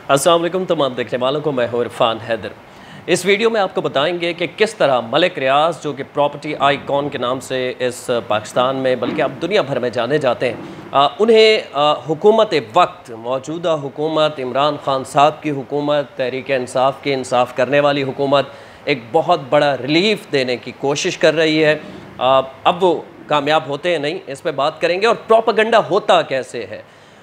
अस्सलाम वालेकुम तमाम देखने वालों को, मैं हूं इरफान हैदर। इस वीडियो में आपको बताएंगे कि किस तरह मलिक रियाज, जो कि प्रॉपर्टी आइकॉन के नाम से इस पाकिस्तान में बल्कि अब दुनिया भर में जाने जाते हैं, उन्हें हुकूमत वक्त, मौजूदा हुकूमत, इमरान खान साहब की हुकूमत, तहरीक इंसाफ की इंसाफ करने वाली हुकूमत एक बहुत बड़ा रिलीफ देने की कोशिश कर रही है। अब वो कामयाब होते हैं नहीं, इस पर बात करेंगे। और प्रोपेगेंडा होता कैसे है,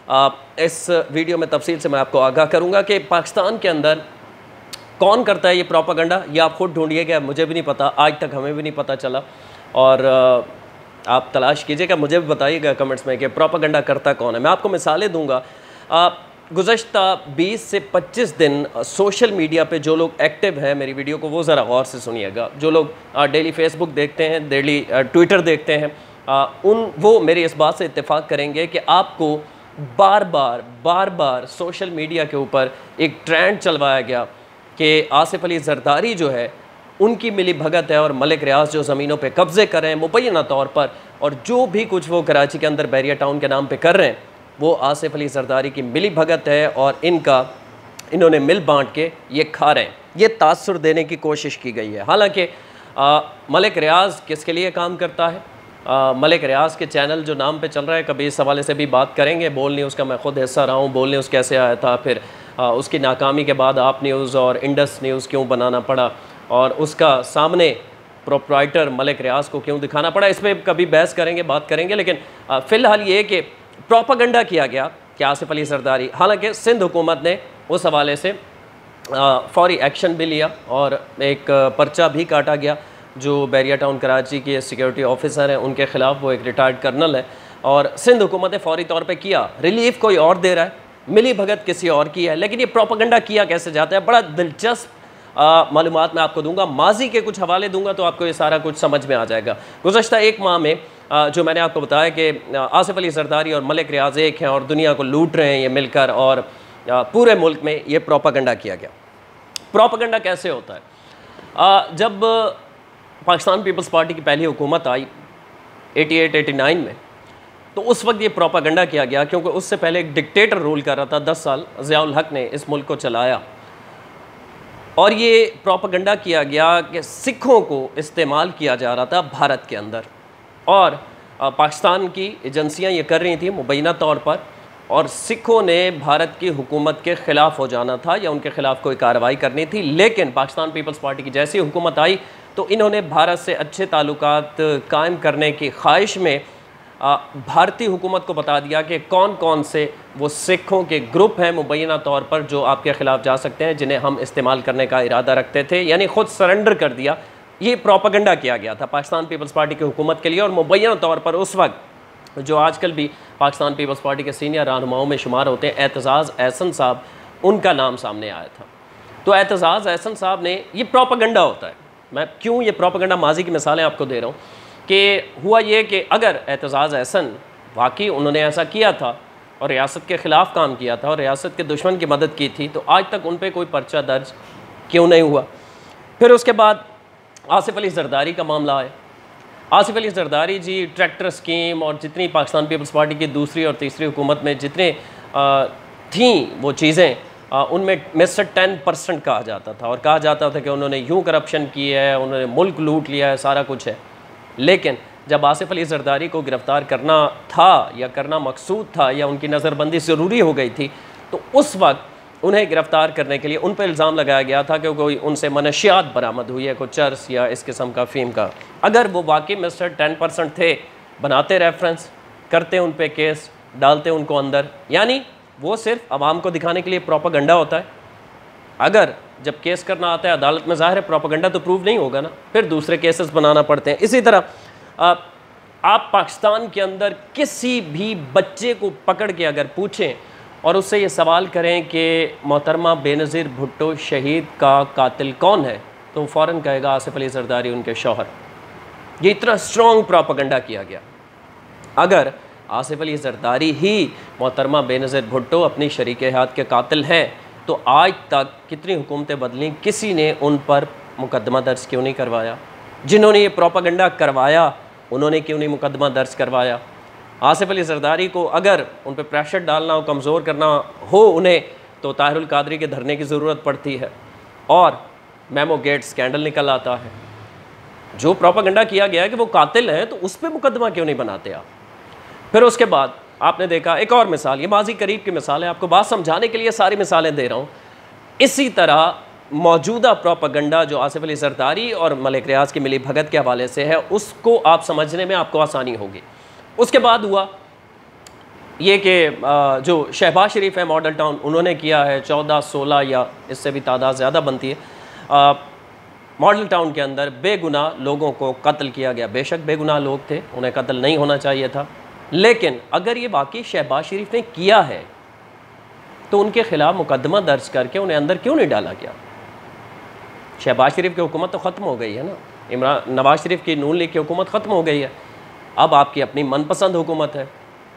इस वीडियो में तफसील से मैं आपको आगाह करूंगा कि पाकिस्तान के अंदर कौन करता है ये प्रोपेगेंडा। ये आप खुद ढूंढिएगा, मुझे भी नहीं पता, आज तक हमें भी नहीं पता चला। और आप तलाश कीजिएगा, मुझे भी बताइएगा कमेंट्स में कि प्रोपेगेंडा करता कौन है। मैं आपको मिसालें दूंगा। गुज़श्ता 20 से 25 दिन सोशल मीडिया पे जो लोग एक्टिव हैं, मेरी वीडियो को वो ज़रा गौर से सुनिएगा। जो लोग डेली फेसबुक देखते हैं, डेली ट्विटर देखते हैं, वो मेरी इस बात से इत्तेफाक करेंगे कि आपको बार बार सोशल मीडिया के ऊपर एक ट्रेंड चलवाया गया कि आसिफ अली जरदारी जो है उनकी मिली भगत है और मलिक रियाज जो ज़मीनों पे कब्ज़े कर रहे हैं मुबैना तौर पर, और जो भी कुछ वो कराची के अंदर बैरिया टाउन के नाम पे कर रहे हैं वो आसिफ अली जरदारी की मिली भगत है और इन्होंने मिल बांट के ये खा रहे हैं। ये तासुर देने की कोशिश की गई है। हालांकि मलिक रियाज किसके लिए काम करता है, मलिक रियाज के चैनल जो नाम पे चल रहा है, कभी इस हवाले से भी बात करेंगे। बोल न्यूज़ का मैं ख़ुद हिस्सा रहा हूँ। बोल न्यूज़ कैसे आया था, फिर उसकी नाकामी के बाद आप न्यूज़ और इंडस न्यूज़ क्यों बनाना पड़ा, और उसका सामने प्रोप्राइटर मलिक रियाज को क्यों दिखाना पड़ा, इस पर कभी बहस करेंगे, बात करेंगे। लेकिन फ़िलहाल ये कि प्रोपेगेंडा किया गया कि आसिफ अली जरदारी, हालांकि सिंध हुकूमत ने उस हवाले से फौरी एक्शन भी लिया और एक पर्चा भी काटा गया। जो बैरिया टाउन कराची के सिक्योरिटी ऑफिसर हैं उनके ख़िलाफ़, वो एक रिटायर्ड कर्नल है, और सिंध हुकूमत ने फ़ौरी तौर पे किया। रिलीफ कोई और दे रहा है, मिली भगत किसी और की है। लेकिन ये प्रोपेगेंडा किया कैसे जाता है, बड़ा दिलचस्प मालूमात मैं आपको दूंगा। माजी के कुछ हवाले दूंगा तो आपको ये सारा कुछ समझ में आ जाएगा। गुज़श्ता एक माह में जो मैंने आपको बताया कि आसिफ अली जरदारी और मलिक रियाज एक हैं और दुनिया को लूट रहे हैं ये मिलकर, और पूरे मुल्क में ये प्रोपेगेंडा किया गया। प्रोपेगेंडा कैसे होता है, जब पाकिस्तान पीपल्स पार्टी की पहली हुकूमत आई 88-89 में, तो उस वक्त ये प्रोपेगेंडा किया गया क्योंकि उससे पहले एक डिक्टेटर रूल कर रहा था 10 साल, ज़ियाउल हक ने इस मुल्क को चलाया। और ये प्रोपेगेंडा किया गया कि सिखों को इस्तेमाल किया जा रहा था भारत के अंदर, और पाकिस्तान की एजेंसियां ये कर रही थी मुबैना तौर पर, और सिखों ने भारत की हुकूमत के ख़िलाफ़ हो जाना था या उनके ख़िलाफ़ कोई कार्रवाई करनी थी। लेकिन पाकिस्तान पीपल्स पार्टी की जैसी हुकूमत आई तो इन्होंने भारत से अच्छे ताल्लुकात कायम करने की ख्वाहिश में भारतीय हुकूमत को बता दिया कि कौन कौन से वो सिखों के ग्रुप हैं मुबैना तौर पर जो आपके ख़िलाफ़ जा सकते हैं, जिन्हें हम इस्तेमाल करने का इरादा रखते थे। यानी ख़ुद सरेंडर कर दिया। ये प्रोपेगेंडा किया गया था पाकिस्तान पीपल्स पार्टी की हुकूमत के लिए। और मुबैना तौर पर उस वक्त जो आजकल भी पाकिस्तान पीपल्स पार्टी के सीनियर रहनुमाओं में शुमार होते हैं, एतज़ाज़ एहसन साहब, उनका नाम सामने आया था। तो एतज़ाज़ एहसन साहब ने, ये प्रोपेगेंडा होता है। मैं क्यों ये प्रोपेगेंडा, माजी की मिसालें आपको दे रहा हूँ कि हुआ ये कि अगर एतज़ाज़ एहसन वाकई उन्होंने ऐसा किया था और रियासत के ख़िलाफ़ काम किया था और रियासत के दुश्मन की मदद की थी, तो आज तक उन पर कोई पर्चा दर्ज क्यों नहीं हुआ। फिर उसके बाद आसिफ अली जरदारी का मामला है। आसिफ अली जरदारी जी ट्रैक्टर स्कीम और जितनी पाकिस्तान पीपल्स पार्टी की दूसरी और तीसरी हुकूमत में जितने थीं वो चीज़ें, उनमें मिस्टर 10% कहा जाता था, और कहा जाता था कि उन्होंने यूँ करप्शन की है, उन्होंने मुल्क लूट लिया है, सारा कुछ है। लेकिन जब आसिफ अली जरदारी को गिरफ़्तार करना था या करना मकसूद था या उनकी नज़रबंदी ज़रूरी हो गई थी, तो उस वक्त उन्हें गिरफ़्तार करने के लिए उन पर इल्ज़ाम लगाया गया था कि कोई उनसे मनशियात बरामद हुई है, कोई चर्स या इस किस्म का फ़ीम का। अगर वो वाकई मिस्टर 10% थे, बनाते रेफरेंस, करते उन पर केस, डालते उनको अंदर, यानी वो सिर्फ आवाम को दिखाने के लिए प्रोपेगेंडा होता है। अगर जब केस करना आता है अदालत में, ज़ाहिर है प्रोपेगेंडा तो प्रूव नहीं होगा ना, फिर दूसरे केसेस बनाना पड़ते हैं। इसी तरह आप पाकिस्तान के अंदर किसी भी बच्चे को पकड़ के अगर पूछें और उससे ये सवाल करें कि मोहतरमा बेनज़ीर भुट्टो शहीद का कातिल कौन है, तो फ़ौरन कहेगा आसिफ अली जरदारी, उनके शौहर। ये इतना स्ट्रॉन्ग प्रोपेगेंडा किया गया। अगर आसिफ अली जरदारी ही मोहतरमा बेनज़ीर भुट्टो अपनी शरीक हयात के कातिल हैं, तो आज तक कितनी हुकूमतें बदली, किसी ने उन पर मुकदमा दर्ज क्यों नहीं करवाया? जिन्होंने ये प्रोपेगेंडा करवाया उन्होंने क्यों नहीं मुकदमा दर्ज करवाया? आसिफ अली जरदारी को अगर उन पर प्रेशर डालना हो, कमज़ोर करना हो उन्हें, तो ताहिरुल कादरी के धरने की ज़रूरत पड़ती है और मेमो गेट स्कैंडल निकल आता है। जो प्रोपेगेंडा किया गया है कि वो कातिल हैं, तो उस पर मुकदमा क्यों नहीं बनाते आप? फिर उसके बाद आपने देखा एक और मिसाल, ये माजी करीब की मिसाल है, आपको बात समझाने के लिए सारी मिसालें दे रहा हूँ। इसी तरह मौजूदा प्रोपेगेंडा जो आसिफ अली जरदारी और मलिक रियाज की मिली भगत के हवाले से है, उसको आप समझने में आपको आसानी होगी। उसके बाद हुआ ये कि जो शहबाज शरीफ है मॉडल टाउन, उन्होंने किया है 14-16 या इससे भी तादाद ज़्यादा बनती है, मॉडल टाउन के अंदर बेगुनाह लोगों को कत्ल किया गया। बेशक बेगुनाह लोग थे, उन्हें कत्ल नहीं होना चाहिए था, लेकिन अगर ये वाकई शहबाज शरीफ ने किया है तो उनके खिलाफ मुकदमा दर्ज करके उन्हें अंदर क्यों नहीं डाला गया? शहबाज शरीफ की हुकूमत तो ख़त्म हो गई है ना, नवाज शरीफ की नून लीग की हुकूमत ख़त्म हो गई है, अब आपकी अपनी मनपसंद हुकूमत है।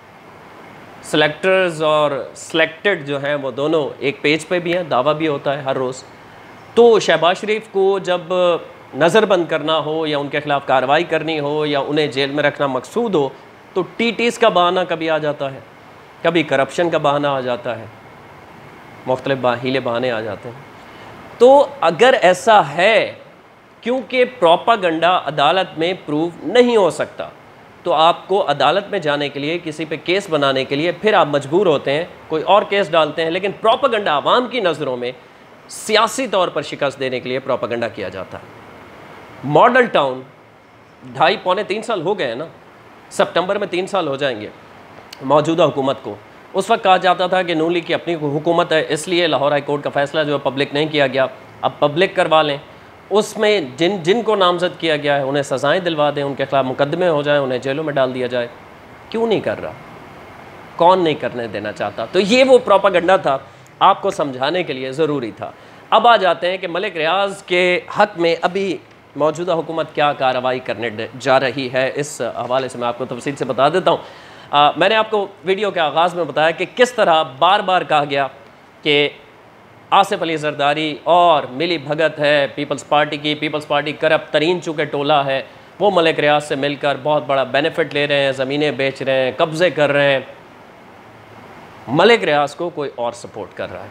सेलेक्टर्स और सेलेक्टेड जो हैं वो दोनों एक पेज पे भी हैं, दावा भी होता है हर रोज़। तो शहबाज शरीफ को जब नज़रबंद करना हो या उनके खिलाफ कार्रवाई करनी हो या उन्हें जेल में रखना मकसूद हो, तो टीटीज़ का बहाना कभी आ जाता है, कभी करप्शन का बहाना आ जाता है, मुख्तलिफ हीले बहाने आ जाते हैं। तो अगर ऐसा है, क्योंकि प्रोपेगेंडा अदालत में प्रूव नहीं हो सकता, तो आपको अदालत में जाने के लिए, किसी पे केस बनाने के लिए फिर आप मजबूर होते हैं, कोई और केस डालते हैं। लेकिन प्रोपेगेंडा आवाम की नज़रों में सियासी तौर पर शिकस्त देने के लिए प्रोपेगेंडा किया जाता है। मॉडल टाउन 2.5-3 साल हो गए हैं ना, सितंबर में 3 साल हो जाएंगे मौजूदा हुकूमत को। उस वक्त कहा जाता था कि नून लीग की अपनी हुकूमत है, इसलिए लाहौर हाई कोर्ट का फैसला जो है पब्लिक नहीं किया गया, अब पब्लिक करवा लें। उसमें जिनको नामजद किया गया है उन्हें सज़ाएं दिलवा दें, उनके खिलाफ मुकदमे हो जाएं, उन्हें जेलों में डाल दिया जाए। क्यों नहीं कर रहा? कौन नहीं करने देना चाहता? तो ये वो प्रोपेगेंडा था, आपको समझाने के लिए ज़रूरी था। अब आ जाते हैं कि मलिक रियाज के हक़ में अभी मौजूदा हुकूमत क्या कार्रवाई करने जा रही है। इस हवाले से मैं आपको तफसील से बता देता हूँ। मैंने आपको वीडियो के आगाज़ में बताया कि किस तरह बार बार कहा गया कि आसिफ अली जरदारी और मिली भगत है पीपल्स पार्टी की, पीपल्स पार्टी करप्ट तरीन चूँकि टोला है, वो मलिक रियाज से मिलकर बहुत बड़ा बेनिफिट ले रहे हैं, ज़मीनें बेच रहे हैं, कब्ज़े कर रहे हैं। मलिक रियाज को कोई और सपोर्ट कर रहा है।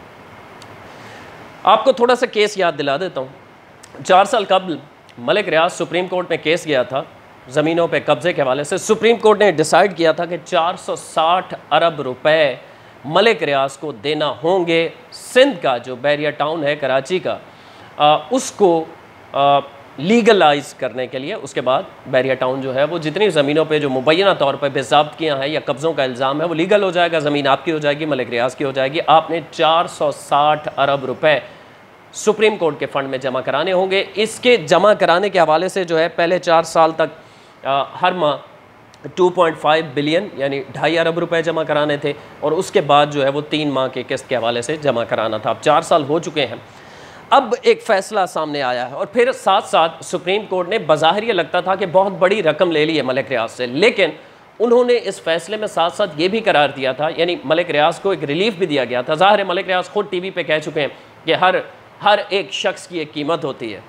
आपको थोड़ा सा केस याद दिला देता हूँ। 4 साल कबल मलिक रियाज सुप्रीम कोर्ट में केस गया था ज़मीनों पे कब्ज़े के हवाले से। सुप्रीम कोर्ट ने डिसाइड किया था कि 460 अरब रुपए मलिक रियाज को देना होंगे। सिंध का जो बैरिया टाउन है कराची का, उसको लीगलाइज करने के लिए, उसके बाद बैरिया टाउन जो है वो जितनी ज़मीनों पे जो मुबैना तौर पर बेज़ाब्तियाँ हैं या कब्ज़ों का इल्ज़ाम है वो लीगल हो जाएगा, ज़मीन आपकी हो जाएगी, मलिक रियाज की हो जाएगी। आपने 460 अरब रुपए सुप्रीम कोर्ट के फ़ंड में जमा कराने होंगे। इसके जमा कराने के हवाले से जो है पहले 4 साल तक हर माह 2.5 बिलियन यानी 2.5 अरब रुपए जमा कराने थे, और उसके बाद जो है वो 3 माह के किस्त के हवाले से जमा कराना था। अब 4 साल हो चुके हैं, अब एक फ़ैसला सामने आया है, और फिर साथ साथ सुप्रीम कोर्ट ने बज़ाहिर ये लगता था कि बहुत बड़ी रकम ले ली है मलिक रियाज से, लेकिन उन्होंने इस फैसले में साथ साथ ये भी करार दिया था, यानी मलिक रियाज को एक रिलीफ भी दिया गया था। ज़ाहिर है मलिक रियाज खुद टीवी पे कह चुके हैं कि हर एक शख्स की एक कीमत होती है,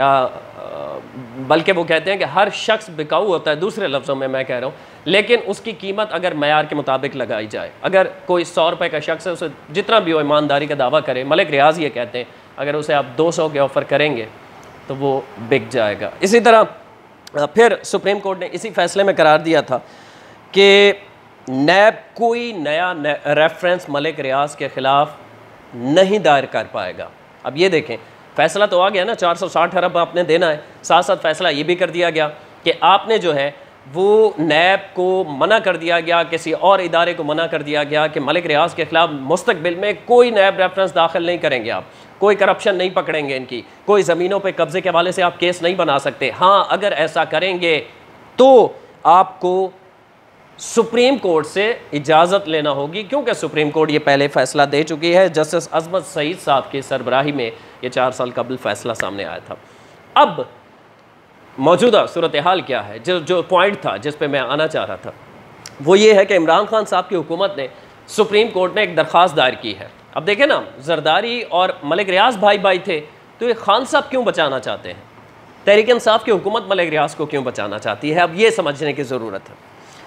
बल्कि वो कहते हैं कि हर शख्स बिकाऊ होता है, दूसरे लफ्ज़ों में मैं कह रहा हूँ, लेकिन उसकी कीमत अगर मयार के मुताबिक लगाई जाए। अगर कोई 100 रुपये का शख्स है, उसे जितना भी हो ईमानदारी का दावा करे, मलिक रियाज ये कहते हैं अगर उसे आप 200 के ऑफ़र करेंगे तो वो बिक जाएगा। इसी तरह फिर सुप्रीम कोर्ट ने इसी फैसले में करार दिया था कि नैब कोई नया रेफरेंस मलिक रियाज के ख़िलाफ़ नहीं दायर कर पाएगा। अब ये देखें, फ़ैसला तो आ गया ना, 460 अरब आपने देना है, साथ साथ फ़ैसला ये भी कर दिया गया कि आपने जो है वो नैब को मना कर दिया गया, किसी और इदारे को मना कर दिया गया कि मलिक रियाज के ख़िलाफ़ मुस्तकबिल में कोई नैब रेफरेंस दाखिल नहीं करेंगे, आप कोई करप्शन नहीं पकड़ेंगे इनकी, कोई ज़मीनों पे कब्ज़े के हवाले से आप केस नहीं बना सकते। हाँ, अगर ऐसा करेंगे तो आपको सुप्रीम कोर्ट से इजाज़त लेना होगी, क्योंकि सुप्रीम कोर्ट ये पहले फ़ैसला दे चुकी है। जस्टिस अजमत सईद साहब की सरबराही में ये 4 साल कबल फ़ैसला सामने आया था। अब मौजूदा सूरत हाल क्या है, जो पॉइंट था जिस पे मैं आना चाह रहा था, वो ये है कि इमरान खान साहब की हुकूमत ने सुप्रीम कोर्ट में एक दरख्वास्त दायर की है। अब देखें ना, जरदारी और मलिक रियाज भाई भाई थे, तो ये खान साहब क्यों बचाना चाहते हैं? तहरीक इंसाफ की हुकूमत मलिक रियाज को क्यों बचाना चाहती है? अब ये समझने की ज़रूरत है।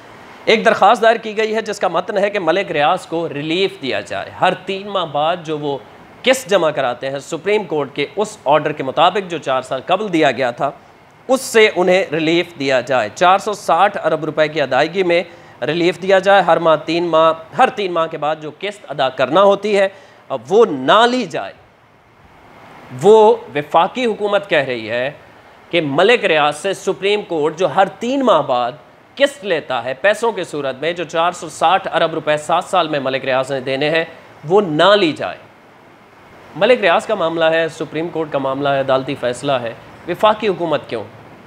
एक दरख्वास्त दायर की गई है जिसका मतन है कि मलिक रियाज को रिलीफ दिया जाए। हर 3 माह बाद जो वो किस्त जमा कराते हैं सुप्रीम कोर्ट के उस ऑर्डर के मुताबिक जो 4 साल कबल दिया गया था, उससे उन्हें रिलीफ दिया जाए। 460 अरब रुपए की अदायगी में रिलीफ दिया जाए। हर 3 माह के बाद जो किस्त अदा करना होती है अब वो ना ली जाए। वो वफाकी हुकूमत कह रही है कि मलिक रियाज से सुप्रीम कोर्ट जो हर 3 माह बाद किस्त लेता है पैसों की सूरत में, जो 460 अरब रुपए 7 साल में मलिक रियाज ने देने हैं, वो ना ली जाए। मलिक रियाज का मामला है, सुप्रीम कोर्ट का मामला है, अदालती फैसला है, वफाकी हुकूमत क्यों?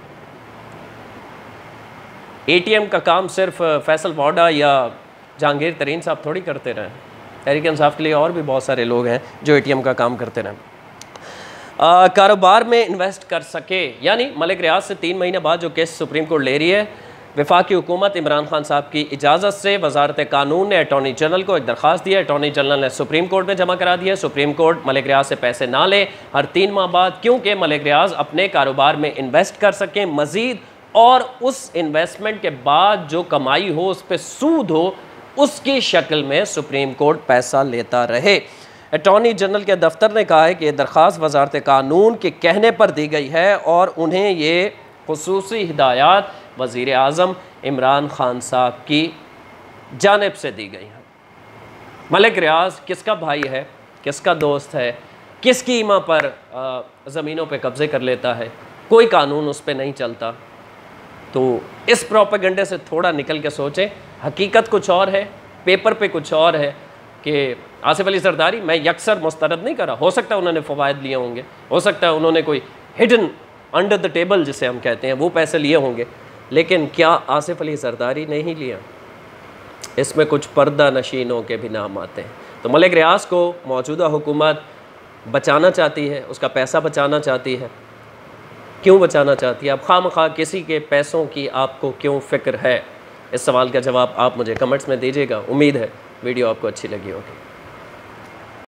ATM का काम सिर्फ फैसल वाडा या जहांगीर तरीन साहब थोड़ी करते रहे। तहरीक इंसाफ के लिए और भी बहुत सारे लोग हैं जो ATM का काम करते रहे। कारोबार में इन्वेस्ट कर सके, यानी मलिक रियाज से 3 महीने बाद जो केस सुप्रीम कोर्ट ले रही है, वफाकी हुकूमत इमरान खान साहब की इजाज़त से वजारत कानून ने अटॉर्नी जनरल को एक दरख्वास्त दी है। अटॉर्नी जनरल ने सुप्रीम कोर्ट में जमा करा दिया। सुप्रीम कोर्ट मलिक रियाज से पैसे ना ले हर 3 माह बाद, क्योंकि मलिक रियाज अपने कारोबार में इन्वेस्ट कर सकें मज़ीद, और उस इन्वेस्टमेंट के बाद जो कमाई हो उस पर सूद हो, उसकी शक्ल में सुप्रीम कोर्ट पैसा लेता रहे। अटॉर्नी जनरल के दफ्तर ने कहा है कि यह दरख्वास्त वजारत कानून के कहने पर दी गई है और उन्हें ये खुसूसी हिदायत वज़ीर आज़म इमरान खान साहब की जानिब से दी गई है। मलिक रियाज किसका भाई है, किसका दोस्त है, किसकी ईमा पर ज़मीनों पे कब्ज़े कर लेता है, कोई कानून उस पर नहीं चलता। तो इस प्रोपेगेंडे से थोड़ा निकल के सोचें। हकीकत कुछ और है, पेपर पे कुछ और है। कि आसिफ अली जरदारी, मैं यकसर मुस्तरद नहीं कर रहा, हो सकता है उन्होंने फ़वाइद लिए होंगे, हो सकता है उन्होंने कोई हिडन अंडर द टेबल जिसे हम कहते हैं वो पैसे लिए होंगे, लेकिन क्या आसिफ अली जरदारी ने ही लिया? इसमें कुछ पर्दा नशीनों के भी नाम आते हैं। तो मलिक रियाज को मौजूदा हुकूमत बचाना चाहती है, उसका पैसा बचाना चाहती है। क्यों बचाना चाहती है? अब खामखा किसी के पैसों की आपको क्यों फ़िक्र है? इस सवाल का जवाब आप मुझे कमेंट्स में दीजिएगा। उम्मीद है वीडियो आपको अच्छी लगी होगी।